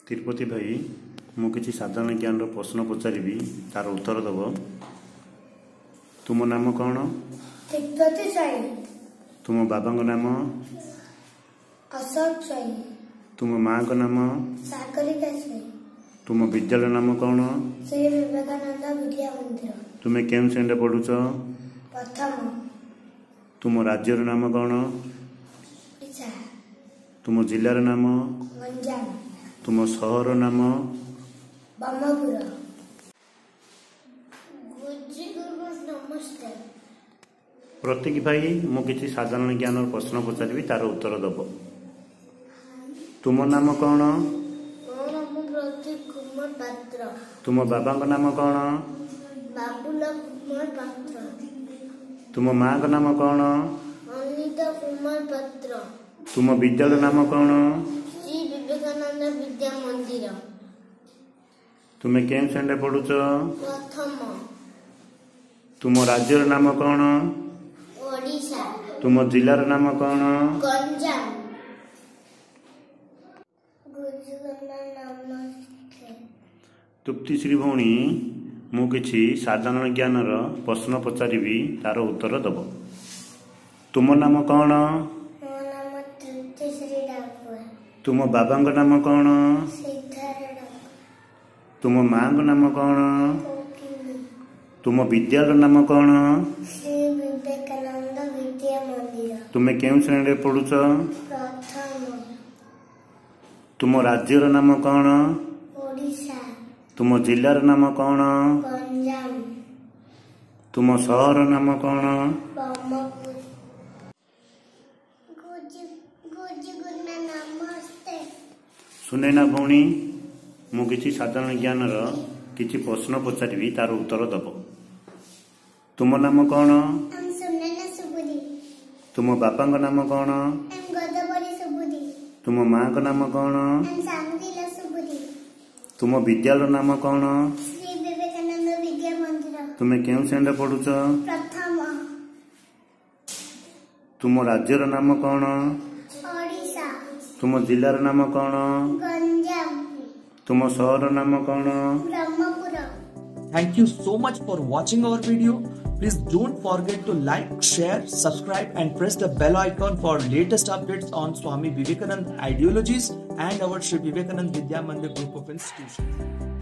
तिरुपति भाई मु किसी साधारण ज्ञान प्रश्न पचारि तार उत्तर दब। तुम नाम कौन? तुम बाबा नाम? तुम माँ का नाम? तुम विद्यालय नाम कौन? श्री विवेकानंद विद्या मंदिर। तुम्हें केम श्रेणी पढ़ुच? प्रथम। तुम राज्यर नाम कौन? तुम जिलार नाम? गंजाम। तुम सहर नाम? ब्रह्मपुर। नमस्ते। प्रतीक भाई मु किसी साधारण ज्ञान प्रश्न पचारि तार उत्तर दब। तुम नाम कौन? तुम बाबा नाम कौन? बाबूला कुमार पात्र। तुम माँ का नाम कौन? अनिता कुमार पात्र। तुम विद्यालय नाम कौन? श्री विवेकानंद विद्या मंदिर। तुम्हें केम श्रेणी पढ़ुच? प्रथम। तुम राज्यर नाम कौन? ओडिशा। तुम जिलार नाम कौन? गंजाम। तृप्ति श्री भौणी मु किसी साधारण ज्ञान प्रश्न पचारि तार उत्तर दब। तुम नाम कौन? तुम बाबा नाम कौन? तुम माँ नाम कौन? तुम विद्यालय नाम कौन? श्री विवेकानंद विद्या मंदिर। तुम्हें केउं श्रेणी पढ़ुच? प्रथम। तुम राज्यर नाम कौन? ओडिशा। तुम जिलार नाम कौन? गंजाम। तुम सहर नाम कौन? ब्रह्मपुर। नमस्ते। सुनैना भौणी मु किसी साधारण ज्ञान किसी प्रश्न पचारि तार उत्तर दब। तुम नाम कौन? तुम बापा नाम कौन? तुम माँ का नाम कौन? तुम विद्यालय नाम कौन? श्री विवेकानंद विद्या मंदिर। तुम्हें केउं श्रेणी पढ़ुच? प्रथम। तुम राज्यर नाम कौन? ओडिशा। तुम जिलार नाम कौन? गंजाम। तुम सहर नाम कौन? Brahmapur. Thank you so much for watching our video. Please don't forget to like, share, subscribe and press the bell icon for latest updates on Swami Vivekananda ideologies and our Sri Vivekananda Vidya Mandir group of institutions.